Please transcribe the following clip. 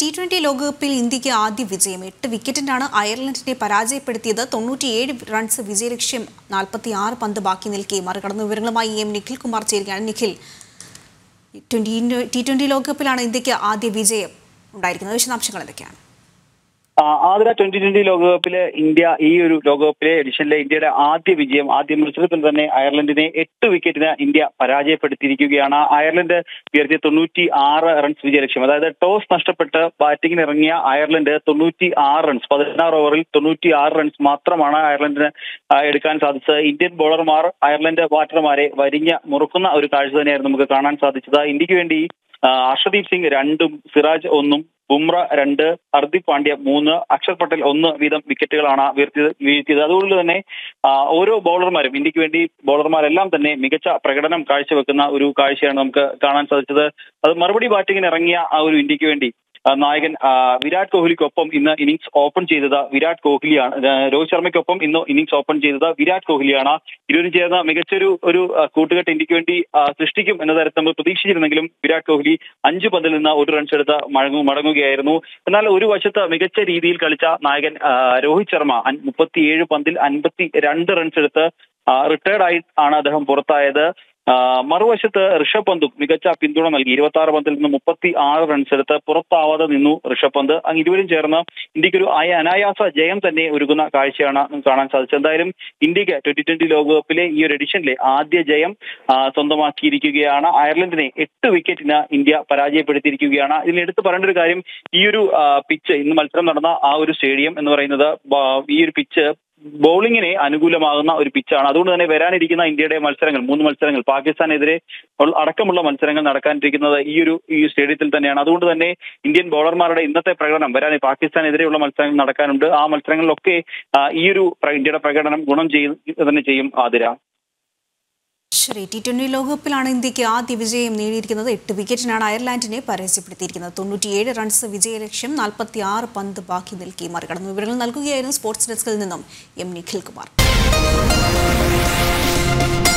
T20 ലോകകപ്പിൽ ഇന്ത്യക്ക് ആദ്യ വിജയം 8 വിക്കറ്റിനാണ് അയർലൻഡിനെ പരാജയപ്പെടുത്തിയത് 97 റൺസ് വിജയലക്ഷ്യം 46 പന്ത് ബാക്കി നിൽക്കെ മറികടന്ന വിവരങ്ങളുമായി നിഖിൽ കുമാർ ചേരുകയാണ് നിഖിൽ T20 ലോകകപ്പിലാണ് ഇന്ത്യക്ക് ആദ്യ വിജയം ഉണ്ടായിരിക്കുന്നത് വിശദാംശങ്ങൾ എന്തൊക്കെയാണ് ആതിര 2020 ലോകകപ്പിലെ ഇന്ത്യ ഈ ഒരു ലോകകപ്പിലെ എഡിഷനിലെ ഇന്ത്യയുടെ ആദ്യ വിജയം ആദ്യ മത്സരത്തിൽ തന്നെ അയർലൻഡിനെ 8 വിക്കറ്റിന് ഇന്ത്യ പരാജയപ്പെടുത്തിയിരിക്കുകയാണ്. അയർലൻഡ് ഉയർത്തിയ 96 റൺസ് വിജയലക്ഷ്യം, അതായത് ടോസ് നഷ്ടപ്പെട്ട് ബാറ്റിംഗിന് ഇറങ്ങിയ അയർലൻഡ് 96 റൺസ് 16 ഓവറിൽ 96 റൺസ് മാത്രമാണ് അയർലൻഡിന് എടുക്കാൻ സാധിച്ചത്. ഇന്ത്യൻ ബോളർമാർ അയർലൻഡ് ബാറ്റർമാരെ വരിഞ്ഞ മുറുക്കുന്ന ഒരു കാഴ്ച തന്നെയായിരുന്നു നമുക്ക് കാണാൻ സാധിച്ചത്. ഇന്ത്യക്ക് വേണ്ടി അർഷദീപ് സിംഗ് 2ഉം സിറാജ് 1ഉം ബുംറ 2, ഹർദിക് പാണ്ഡ്യ 3, അക്ഷർ പട്ടേൽ 1 വീതം വിക്കറ്റുകളാണ് വീഴ്ത്തിയത്. അതുകൊണ്ട് തന്നെ ഓരോ ബൗളർമാരും ഇന്ത്യക്ക് വേണ്ടി ബൗളർമാരെല്ലാം തന്നെ മികച്ച പ്രകടനം കാഴ്ചവെക്കുന്ന ഒരു കാഴ്ചയാണ് നമുക്ക് കാണാൻ സാധിച്ചത്. അത് മറുപടി ബാറ്റിംഗിന് ഇറങ്ങിയ ആ ഒരു ഇന്ത്യക്ക് വേണ്ടി നായകൻ വിരാട് കോഹ്ലിക്കൊപ്പം ഇന്ന് ഇന്നിംഗ്സ് ഓപ്പൺ ചെയ്തത് വിരാട് കോഹ്ലിയാണ്. രോഹിത് ശർമ്മയ്ക്കൊപ്പം ഇന്ന് ഇന്നിംഗ്സ് ഓപ്പൺ ചെയ്തത് വിരാട് കോഹ്ലിയാണ്. ഇരുവരും ചേർന്ന മികച്ചൊരു കൂട്ടുകെട്ട് ഇന്ത്യക്ക് വേണ്ടി സൃഷ്ടിക്കും എന്ന തരത്തിൽ നമ്മൾ പ്രതീക്ഷിച്ചിരുന്നെങ്കിലും വിരാട് കോഹ്ലി 5 പന്തിൽ നിന്ന് 1 റൺസ് എടുത്ത് മടങ്ങുകയായിരുന്നു. എന്നാൽ ഒരു വശത്ത് മികച്ച രീതിയിൽ കളിച്ച നായകൻ രോഹിത് ശർമ്മ 37 പന്തിൽ 52 റൺസ് എടുത്ത് റിട്ടയർഡ് ആയി ആണ് അദ്ദേഹം പുറത്തായത്. മറുവശത്ത് ഋഷഭ് പന്തും മികച്ച പിന്തുണ നൽകി 26 പന്തിൽ നിന്ന് 36 റൺസ് എടുത്ത് പുറത്താവാതെ നിന്നു ഋഷഭ് പന്ത്. ഇരുവരും ചേർന്ന് ഇന്ത്യക്കൊരു അനായാസ ജയം തന്നെ ഒരുക്കുന്ന കാഴ്ചയാണ് കാണാൻ സാധിച്ചത്. എന്തായാലും ഇന്ത്യക്ക് 2020 ലോകകപ്പിലെ ഈ ഒരു എഡിഷനിലെ ആദ്യ ജയം സ്വന്തമാക്കിയിരിക്കുകയാണ്. അയർലൻഡിനെ 8 വിക്കറ്റിന് ഇന്ത്യ പരാജയപ്പെടുത്തിയിരിക്കുകയാണ്. ഇതിൽ എടുത്തു പറയേണ്ട ഒരു കാര്യം, ഈ ഒരു പിച്ച് ഇന്ന് മത്സരം നടന്ന ആ ഒരു സ്റ്റേഡിയം എന്ന് പറയുന്നത് ഈ ഒരു പിച്ച് ബൗളിങ്ങിനെ അനുകൂലമാകുന്ന ഒരു പിച്ചാണ്. അതുകൊണ്ട് തന്നെ വരാനിരിക്കുന്ന ഇന്ത്യയുടെ മത്സരങ്ങൾ 3 മത്സരങ്ങൾ പാകിസ്ഥാനെതിരെ അടക്കമുള്ള മത്സരങ്ങൾ നടക്കാനിരിക്കുന്നത് ഈ സ്റ്റേഡിയത്തിൽ തന്നെയാണ്. അതുകൊണ്ട് തന്നെ ഇന്ത്യൻ ബൗളർമാരുടെ ഇന്നത്തെ പ്രകടനം പാകിസ്ഥാനെതിരെയുള്ള മത്സരങ്ങൾ നടക്കാനുണ്ട്. ആ മത്സരങ്ങളിലൊക്കെ ഇന്ത്യയുടെ പ്രകടനം ഗുണം തന്നെ ചെയ്യും ആതിര. ശരി, T20 ലോകകപ്പിലാണ് ഇന്ത്യക്ക് ആദ്യ വിജയം നേടിയിരിക്കുന്നത്. 8 വിക്കറ്റിനാണ് അയർലൻഡിനെ പരാജയപ്പെടുത്തിയിരിക്കുന്നത്. 97 റൺസ് വിജയലക്ഷ്യം 46 പന്ത് ബാക്കി നിൽക്കെ മറികടന്നു. വിവരങ്ങൾ നൽകുകയായിരുന്നു സ്പോർട്സ് ഡെസ്കിൽ നിന്നും നിഖിൽ കുമാർ.